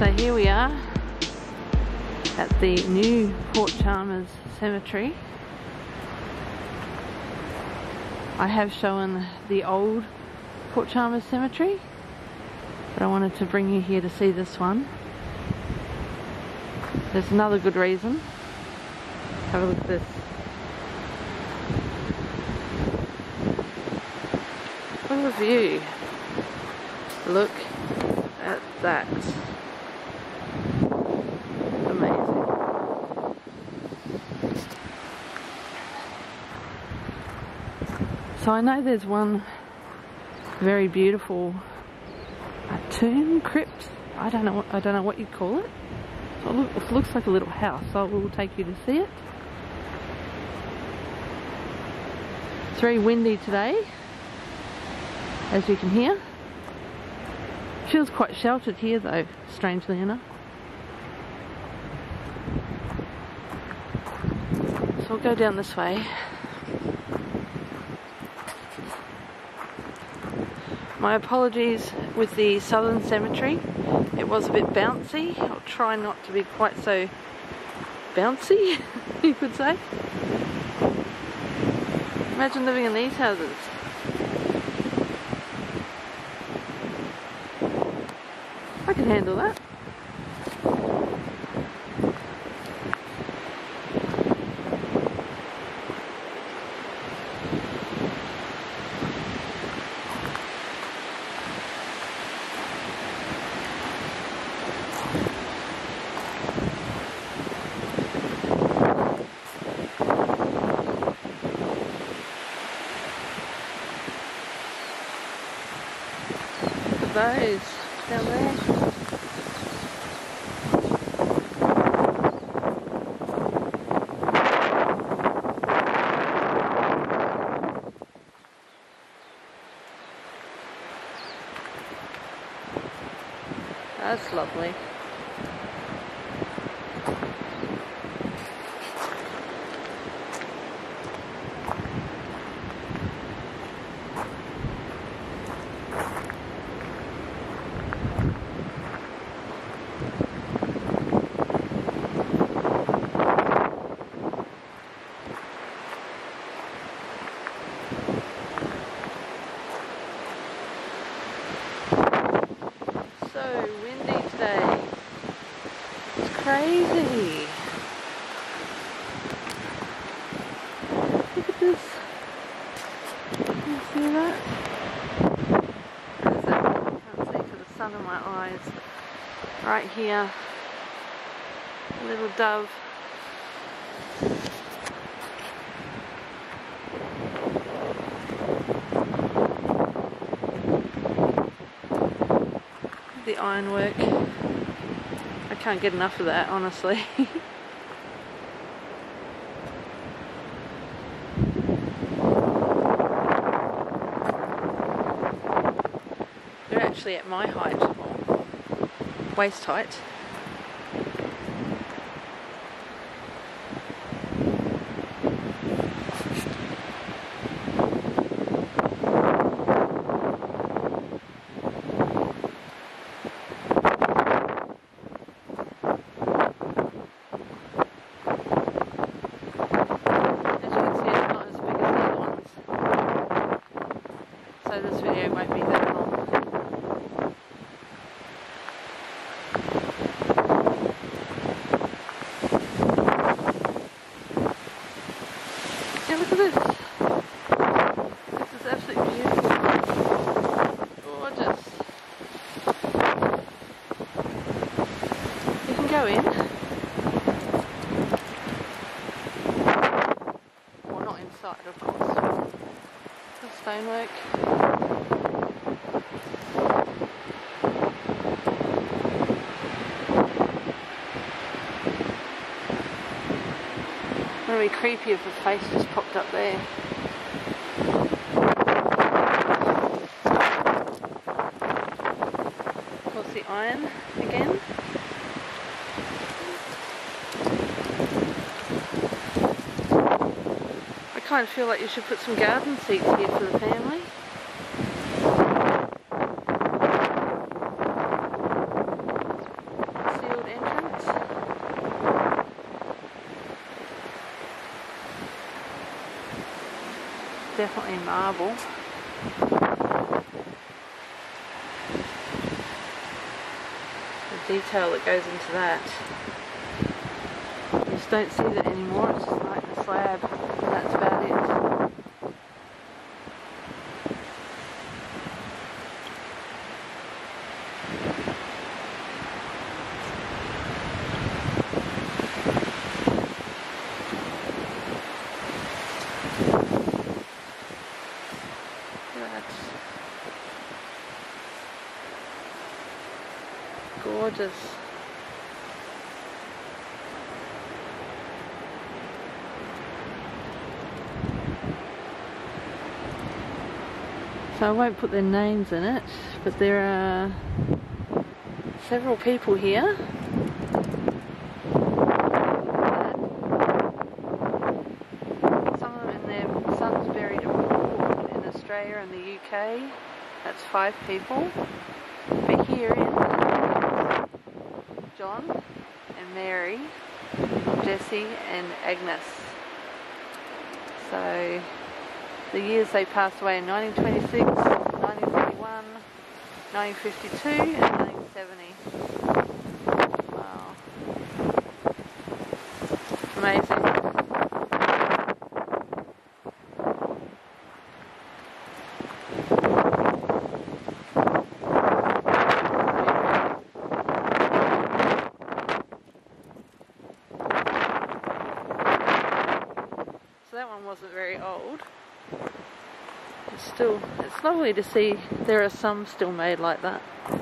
So here we are at the new Port Chalmers Cemetery. I have shown the old Port Chalmers Cemetery, but I wanted to bring you here to see this one. There's another good reason. Have a look at this. Look at the view. Look at that. Amazing. So I know there's one very beautiful tomb, crypt. I don't know what you'd call it. So it looks like a little house, so I will take you to see it. It's very windy today, as you can hear. Feels quite sheltered here though, strangely enough. So we'll go down this way. My apologies with the southern cemetery. It was a bit bouncy. I'll try not to be quite so bouncy, you could say. Imagine living in these houses. I can handle that. Those down there. That's lovely. So windy today. It's crazy. Look at this. Can you see that? What is it? I can't see for the sun in my eyes. Right here. A little dove. The ironwork. I can't get enough of that, honestly. They're actually at my height, or waist height. So this video won't be that long. Yeah, look at this. This is absolutely beautiful. Gorgeous. You can go in. Well, not inside, of course. The stonework. It would be creepy if a face just popped up there. Of course, the iron again. I kind of feel like you should put some garden seats here for the family. definitely marble. The detail that goes into that. You just don't see that anymore, it's just like the slab, and that's about it. Gorgeous. So I won't put their names in it, but there are several people here. Some of them and their sons buried abroad in Australia and the UK. That's 5 people. But here is John and Mary, Jessie and Agnes. So the years they passed away in 1926, 1941, 1952 and 1970. Wow. Amazing. That one wasn't very old. It's lovely to see there are some still made like that.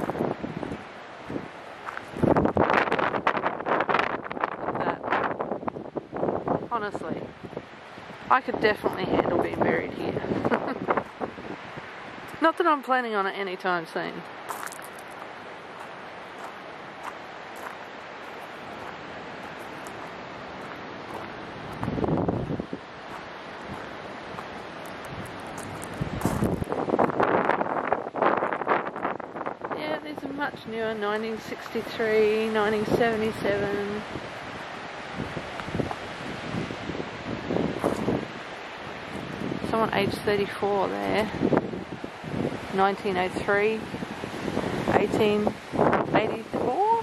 Look at that. Honestly, I could definitely handle being buried here. Not that I'm planning on it anytime soon. These are much newer, 1963, 1977. Someone aged 34 there. 1903, 1884.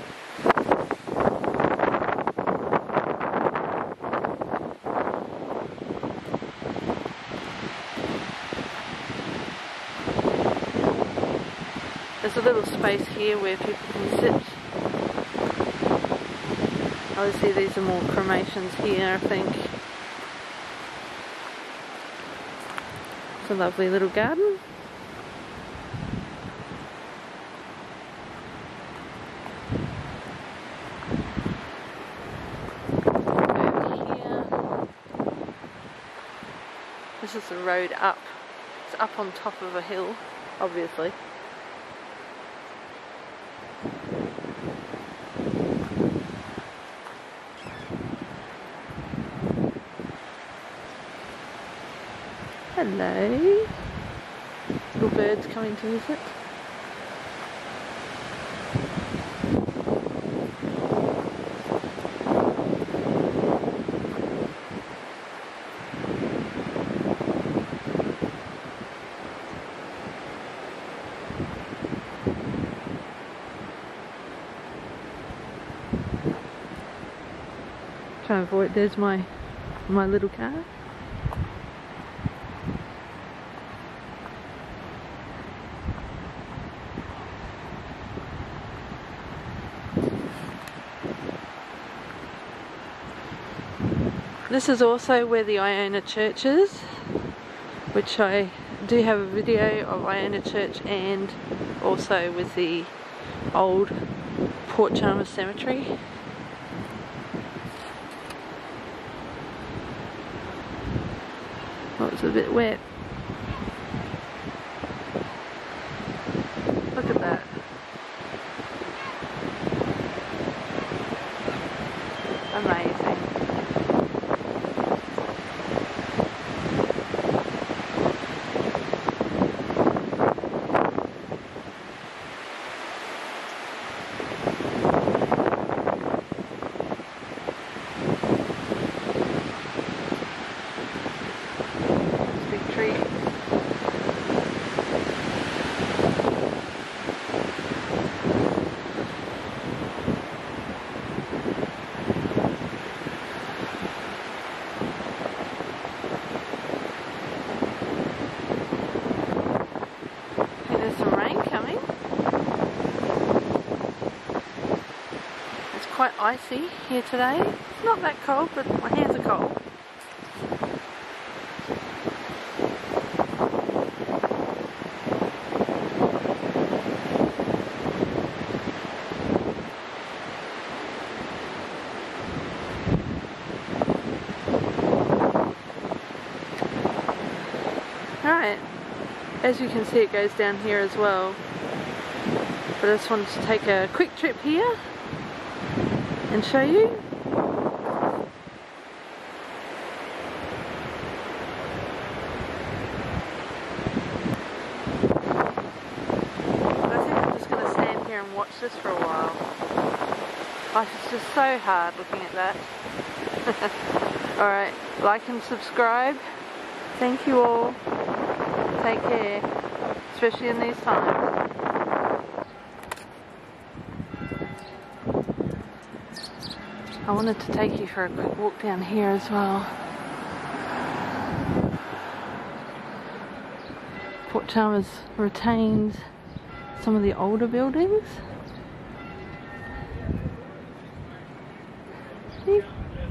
There's a little space here where people can sit. Obviously these are more cremations here, I think. It's a lovely little garden. Over here. This is the road up. It's up on top of a hill, obviously. Hello. Little birds coming to visit. Try and avoid, there's my little car. This is also where the Iona Church is, which I do have a video of Iona Church and also with the old Port Chalmers Cemetery. Oh, it's a bit wet. Look at that. Amazing. quite icy here today. It's not that cold, but my hands are cold. Alright, as you can see it goes down here as well, but I just wanted to take a quick trip here and show you. But I think I'm just going to stand here and watch this for a while. Life is just so hard looking at that. Alright, like and subscribe. Thank you all. Take care, especially in these times. I wanted to take you for a quick walk down here as well. Port Chalmers retains some of the older buildings. See?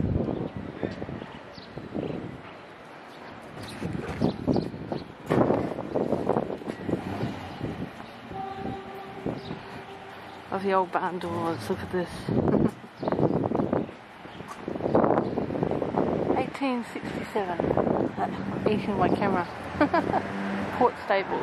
Of the old barn doors, look at this. 1867. I'm eating my camera. Port stables.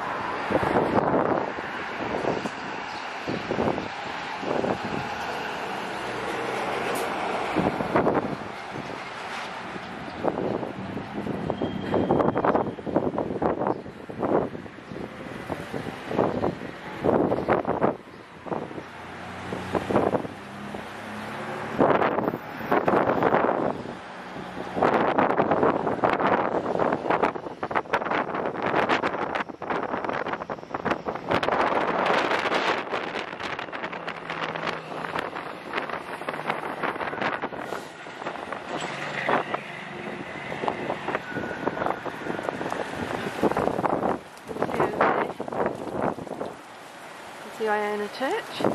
The Iona Church.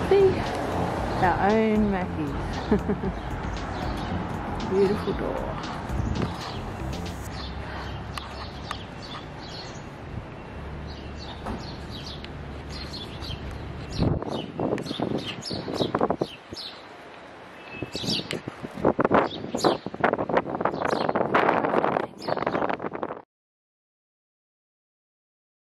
See? Our own Mackey's. Beautiful door.